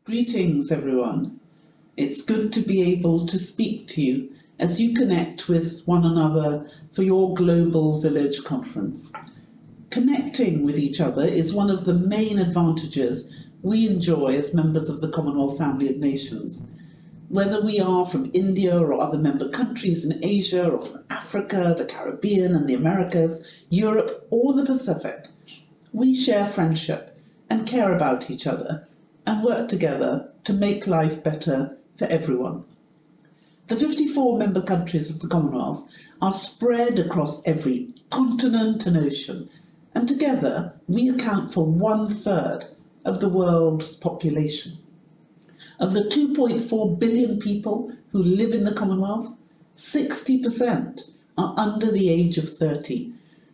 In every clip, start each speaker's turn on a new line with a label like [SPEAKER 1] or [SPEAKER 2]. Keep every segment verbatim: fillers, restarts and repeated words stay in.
[SPEAKER 1] Greetings, everyone. It's good to be able to speak to you as you connect with one another for your Global Village Conference. Connecting with each other is one of the main advantages we enjoy as members of the Commonwealth family of nations. Whether we are from India or other member countries in Asia, or from Africa, the Caribbean and the Americas, Europe or the Pacific, we share friendship and care about each other and work together to make life better for everyone. The fifty-four member countries of the Commonwealth are spread across every continent and ocean, and together we account for one-third of the world's population. Of the two point four billion people who live in the Commonwealth, sixty percent are under the age of thirty.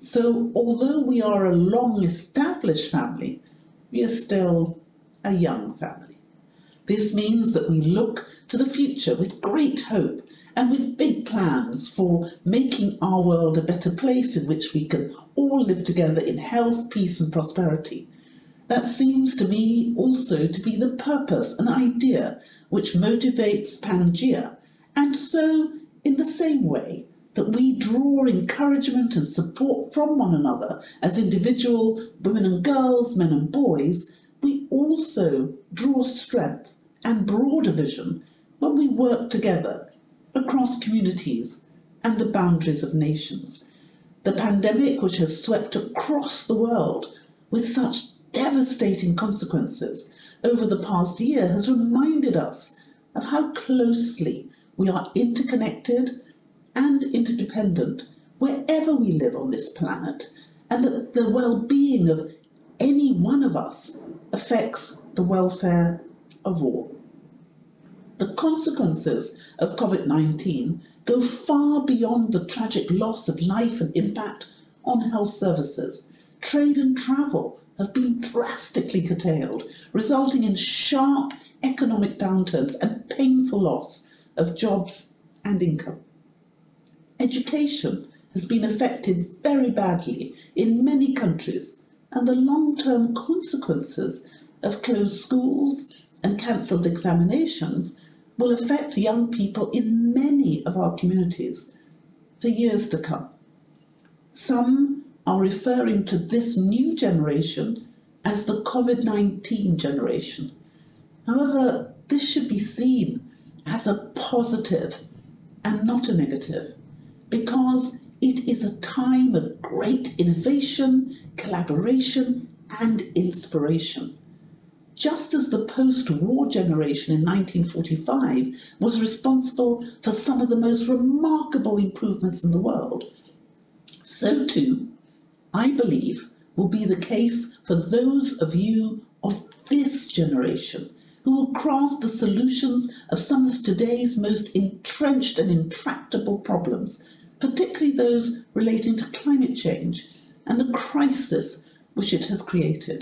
[SPEAKER 1] So although we are a long-established family, we are still a young family. This means that we look to the future with great hope and with big plans for making our world a better place in which we can all live together in health, peace and prosperity. That seems to me also to be the purpose and idea which motivates Pangea, and so in the same way that we draw encouragement and support from one another as individual women and girls, men and boys, we also draw strength and broader vision when we work together across communities and the boundaries of nations. The pandemic, which has swept across the world with such devastating consequences over the past year, has reminded us of how closely we are interconnected and interdependent wherever we live on this planet, and that the well-being of any one of us affects the welfare of all. The consequences of COVID nineteen go far beyond the tragic loss of life and impact on health services. Trade and travel have been drastically curtailed, resulting in sharp economic downturns and painful loss of jobs and income. Education has been affected very badly in many countries, and the long-term consequences of closed schools and cancelled examinations will affect young people in many of our communities for years to come. Some are referring to this new generation as the COVID nineteen generation. However, this should be seen as a positive and not a negative, because it is a time of great innovation, collaboration and inspiration. Just as the post-war generation in nineteen forty-five was responsible for some of the most remarkable improvements in the world, so too, I believe, will be the case for those of you of this generation who will craft the solutions of some of today's most entrenched and intractable problems, particularly those relating to climate change and the crisis which it has created.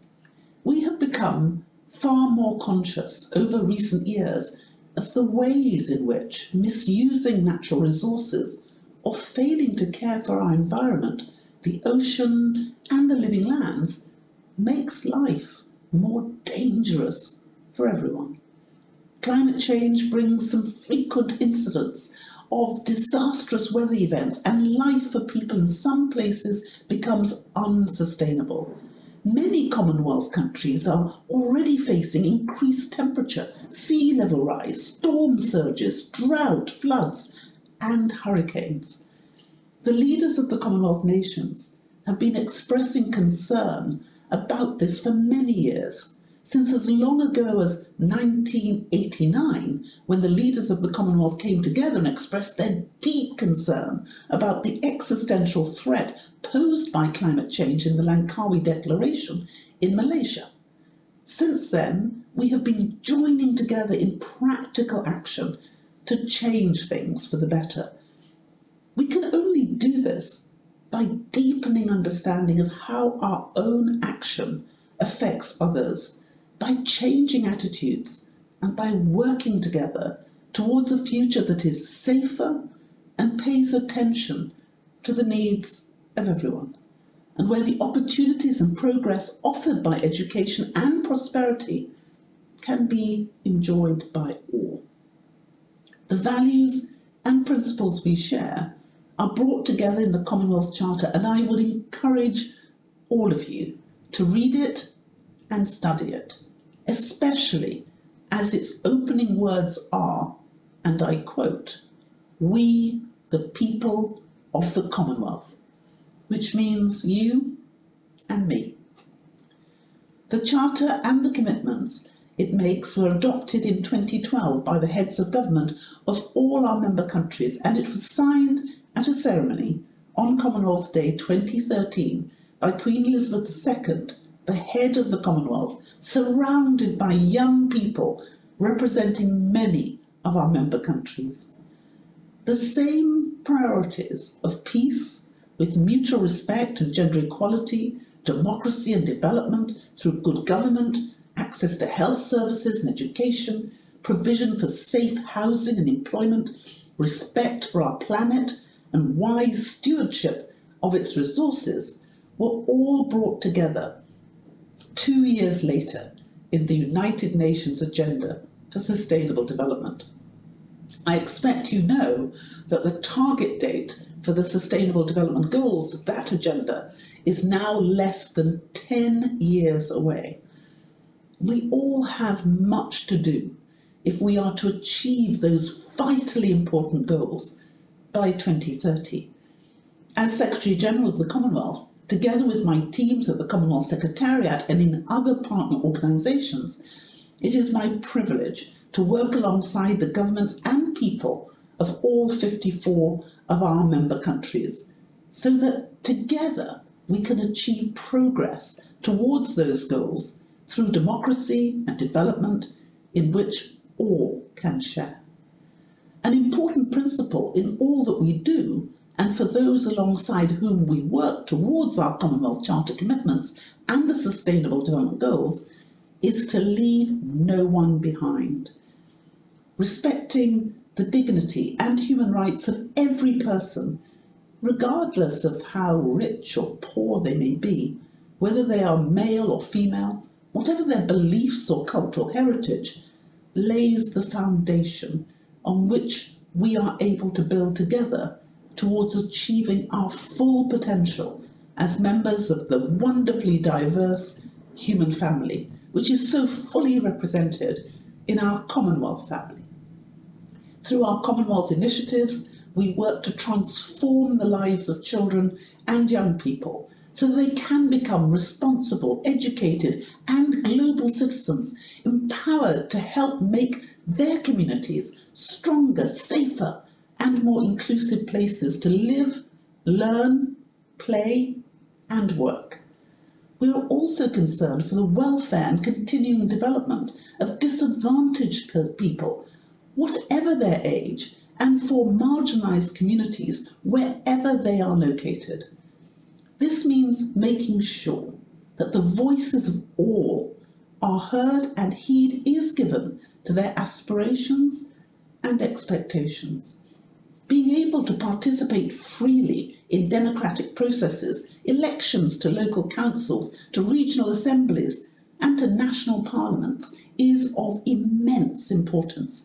[SPEAKER 1] We have become far more conscious over recent years of the ways in which misusing natural resources or failing to care for our environment, the ocean and the living lands, makes life more dangerous for everyone. Climate change brings some frequent incidents of disastrous weather events, and life for people in some places becomes unsustainable. Many Commonwealth countries are already facing increased temperature, sea level rise, storm surges, drought, floods and hurricanes. The leaders of the Commonwealth nations have been expressing concern about this for many years, since as long ago as nineteen eighty-nine, when the leaders of the Commonwealth came together and expressed their deep concern about the existential threat posed by climate change in the Langkawi Declaration in Malaysia. Since then, we have been joining together in practical action to change things for the better. We can only do this by deepening understanding of how our own action affects others, by changing attitudes and by working together towards a future that is safer and pays attention to the needs of everyone, and where the opportunities and progress offered by education and prosperity can be enjoyed by all. The values and principles we share are brought together in the Commonwealth Charter, and I would encourage all of you to read it and study it, especially as its opening words are, and I quote, "We, the people of the Commonwealth," which means you and me. The Charter and the commitments it makes were adopted in twenty twelve by the heads of government of all our member countries, and it was signed at a ceremony on Commonwealth Day twenty thirteen by Queen Elizabeth the Second, the head of the Commonwealth, surrounded by young people representing many of our member countries. The same priorities of peace with mutual respect and gender equality, democracy and development through good government, access to health services and education, provision for safe housing and employment, respect for our planet, and wise stewardship of its resources were all brought together two years later in the United Nations Agenda for Sustainable Development. I expect you know that the target date for the Sustainable Development Goals of that agenda is now less than ten years away. We all have much to do if we are to achieve those vitally important goals by twenty thirty. As Secretary-General of the Commonwealth, together with my teams at the Commonwealth Secretariat and in other partner organisations, it is my privilege to work alongside the governments and people of all fifty-four of our member countries, so that together we can achieve progress towards those goals through democracy and development in which all can share. An important principle in all that we do, and for those alongside whom we work towards our Commonwealth Charter commitments and the Sustainable Development Goals, is to leave no one behind. Respecting the dignity and human rights of every person, regardless of how rich or poor they may be, whether they are male or female, whatever their beliefs or cultural heritage, lays the foundation on which we are able to build together towards achieving our full potential as members of the wonderfully diverse human family, which is so fully represented in our Commonwealth family. Through our Commonwealth initiatives, we work to transform the lives of children and young people so they can become responsible, educated and global citizens, empowered to help make their communities stronger, safer and more inclusive places to live, learn, play and work. We are also concerned for the welfare and continuing development of disadvantaged people, whatever their age, and for marginalised communities wherever they are located. This means making sure that the voices of all are heard and heed is given to their aspirations and expectations. Being able to participate freely in democratic processes, elections to local councils, to regional assemblies and to national parliaments is of immense importance.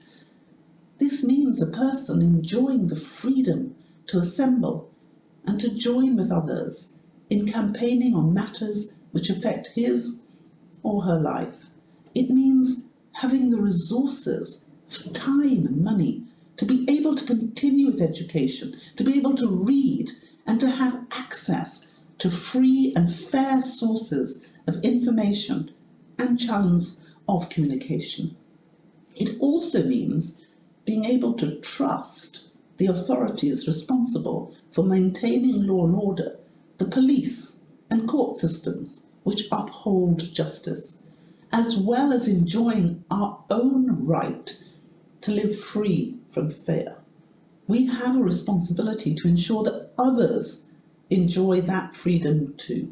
[SPEAKER 1] This means a person enjoying the freedom to assemble and to join with others in campaigning on matters which affect his or her life. It means having the resources of time and money to be able to continue with education, to be able to read and to have access to free and fair sources of information and channels of communication. It also means being able to trust the authorities responsible for maintaining law and order, the police and court systems which uphold justice, as well as enjoying our own right to live free from fear. We have a responsibility to ensure that others enjoy that freedom too.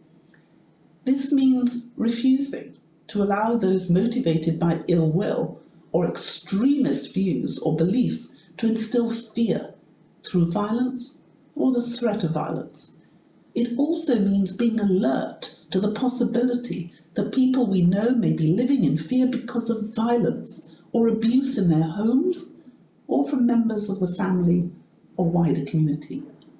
[SPEAKER 1] This means refusing to allow those motivated by ill will or extremist views or beliefs to instill fear through violence or the threat of violence. It also means being alert to the possibility that people we know may be living in fear because of violence or abuse in their homes or from members of the family or wider community.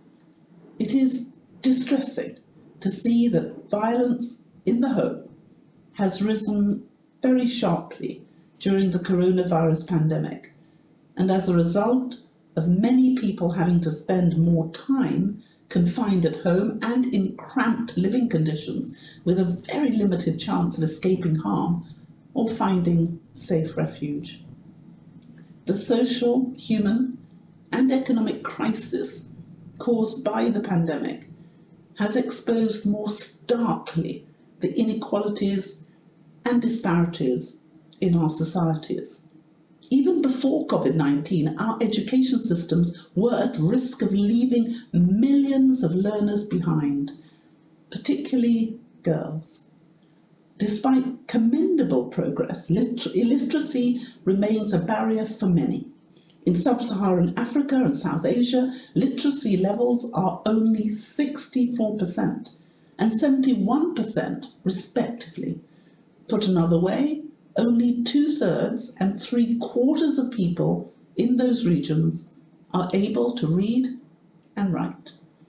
[SPEAKER 1] It is distressing to see that violence in the home has risen very sharply during the coronavirus pandemic, and as a result of many people having to spend more time confined at home and in cramped living conditions with a very limited chance of escaping harm or finding safe refuge. The social, human, and economic crisis caused by the pandemic has exposed more starkly the inequalities and disparities in our societies. Even before COVID nineteen, our education systems were at risk of leaving millions of learners behind, particularly girls. Despite commendable progress, illiteracy remains a barrier for many. In sub-Saharan Africa and South Asia, literacy levels are only sixty-four percent and seventy-one percent respectively. Put another way, only two-thirds and three-quarters of people in those regions are able to read and write.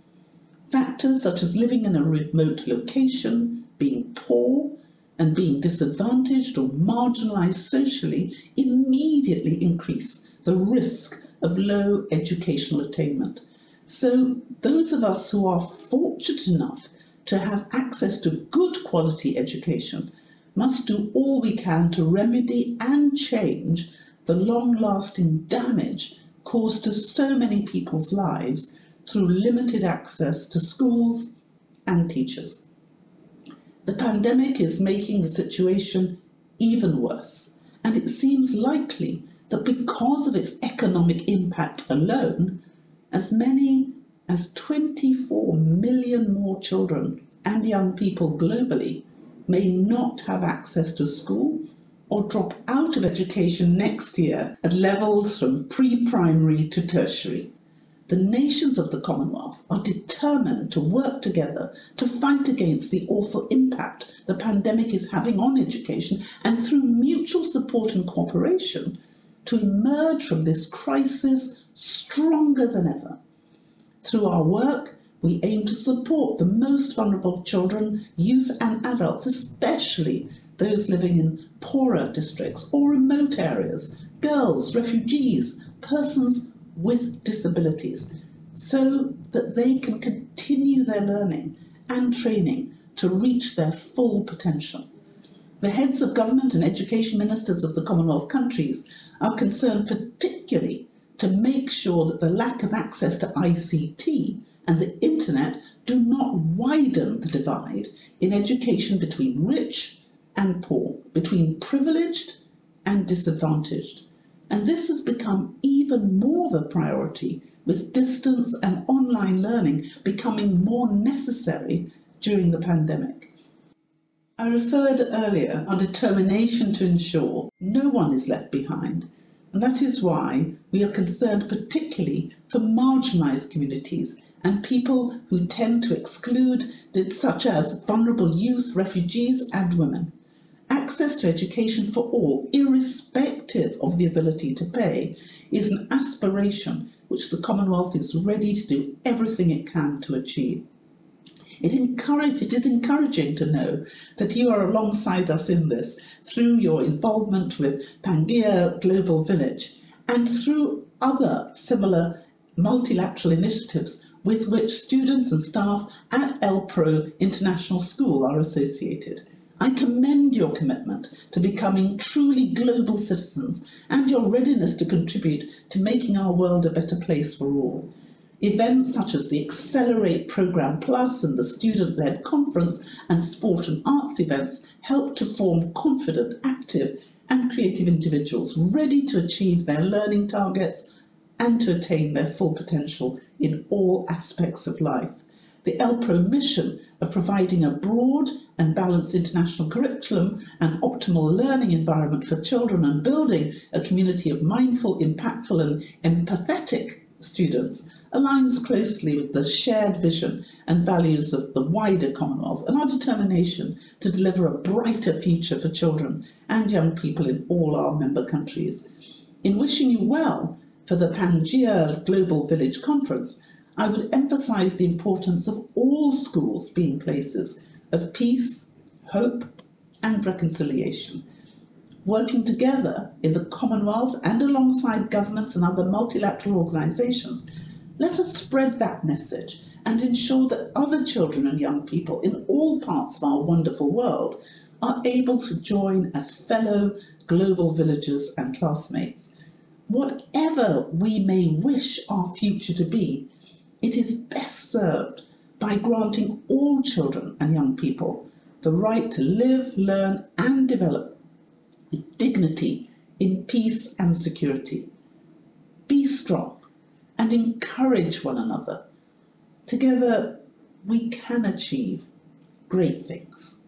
[SPEAKER 1] Factors such as living in a remote location, being poor, and being disadvantaged or marginalised socially immediately increase the risk of low educational attainment. So those of us who are fortunate enough to have access to good quality education must do all we can to remedy and change the long-lasting damage caused to so many people's lives through limited access to schools and teachers. The pandemic is making the situation even worse, and it seems likely that because of its economic impact alone, as many as twenty-four million more children and young people globally may not have access to school or drop out of education next year at levels from pre-primary to tertiary. The nations of the Commonwealth are determined to work together to fight against the awful impact the pandemic is having on education, and through mutual support and cooperation to emerge from this crisis stronger than ever. Through our work, we aim to support the most vulnerable children, youth and adults, especially those living in poorer districts or remote areas, girls, refugees, persons with disabilities, so that they can continue their learning and training to reach their full potential. The heads of government and education ministers of the Commonwealth countries are concerned particularly to make sure that the lack of access to I C T and the internet do not widen the divide in education between rich and poor, between privileged and disadvantaged. And this has become even more of a priority, with distance and online learning becoming more necessary during the pandemic. I referred earlier our determination to ensure no one is left behind, and that is why we are concerned particularly for marginalised communities and people who tend to exclude, such as vulnerable youth, refugees and women. Access to education for all, irrespective of the ability to pay, is an aspiration which the Commonwealth is ready to do everything it can to achieve. It, encourage, it is encouraging to know that you are alongside us in this through your involvement with Pangaea Global Village and through other similar multilateral initiatives with which students and staff at ELPRO International School are associated. I commend your commitment to becoming truly global citizens and your readiness to contribute to making our world a better place for all. Events such as the Accelerate Programme Plus and the student-led conference and sport and arts events help to form confident, active and creative individuals ready to achieve their learning targets and to attain their full potential in all aspects of life. The ELPRO mission of providing a broad and balanced international curriculum and optimal learning environment for children and building a community of mindful, impactful and empathetic students aligns closely with the shared vision and values of the wider Commonwealth and our determination to deliver a brighter future for children and young people in all our member countries. In wishing you well for the Pangaea Global Village Conference, I would emphasise the importance of all schools being places of peace, hope and reconciliation. Working together in the Commonwealth and alongside governments and other multilateral organisations, let us spread that message and ensure that other children and young people in all parts of our wonderful world are able to join as fellow global villagers and classmates. Whatever we may wish our future to be, it is best served by granting all children and young people the right to live, learn and develop with dignity in peace and security. Be strong and encourage one another. Together we can achieve great things.